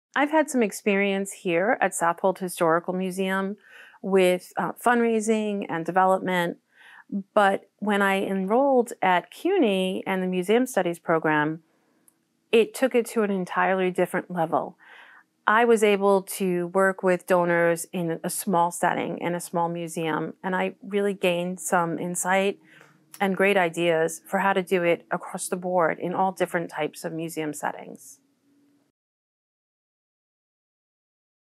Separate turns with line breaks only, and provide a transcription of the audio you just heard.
I've had some experience here at Southold Historical Museum with fundraising and development, but when I enrolled at CUNY and the Museum Studies program, it took it to an entirely different level. I was able to work with donors in a small setting, in a small museum, and I really gained some insight and great ideas for how to do it across the board in all different types of museum settings.